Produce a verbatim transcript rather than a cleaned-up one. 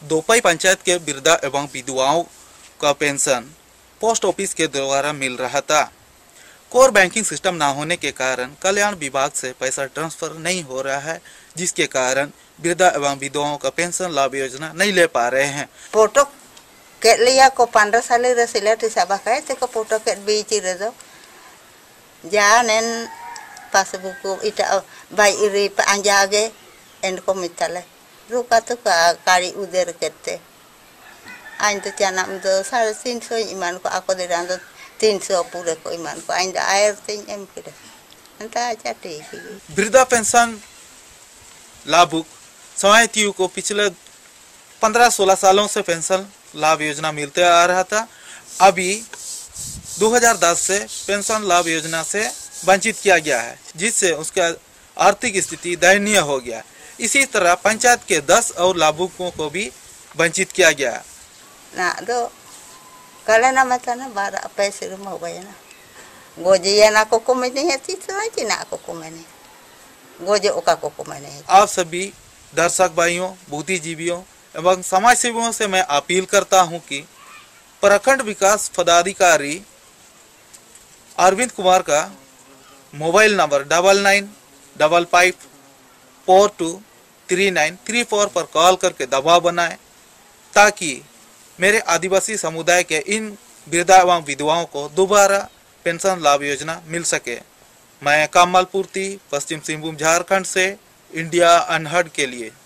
दोपई पंचायत के वृद्धा एवं विधवाओं का पेंशन पोस्ट ऑफिस के द्वारा मिल रहा था। कोर बैंकिंग सिस्टम न होने के कारण कल्याण विभाग से पैसा ट्रांसफर नहीं हो रहा है, जिसके कारण वृद्धा एवं विधवाओं का पेंशन लाभ योजना नहीं ले पा रहे हैं। फोटो के लिया को पंद्रह साल रसीला टिसाबा का ते को फोटो के बीच रे दो जानेन पासबुक को इटा बाई रे अंजागे एंड को मिताले रुका तो का कारी उधर करते आइन तो चना तो साढ़े तीन सौ ईमान को आको दे रहा तीन सौ पूरे को ईमान को आइन आयर तीन एम किधर अंता अच्छा ठीक है। वृद्धा पेंशन लाभुक समायतियों को पिछले पंद्रह सोलह सालों से पेंशन लाभ योजना मिलते आ रहा था। अभी दो हज़ार दस से पेंशन लाभ योजना से वंचित किया गया है, जिससे उसका आर्थिक स्थिति दयनीय हो गया। इसी तरह पंचायत के दस और लाभुकों को भी वंचित किया गया। ना दो कल ना मत ना बारह पैसे रूम हो गए ना गोजिया ना को को में नहीं है तीस ना ना को को में नहीं गोजे ओका को को में नहीं। आप सभी दर्शक भाइयों, बुद्धिजीवियों एवं समाज सेवियों से मैं अपील करता हूं कि प्रखंड विकास पदाधिकारी अरविंद कुमार का mobile number double nine double five four two three nine three four पर कॉल करके दबाव बनाएं, ताकि मेरे आदिवासी समुदाय के इन वृद्धा एवं विधवाओं को दोबारा पेंशन लाभ योजना मिल सके। मैं कमल पूर्ति, पश्चिम सिंहभूम झारखंड से इंडिया अनहर्ड के लिए।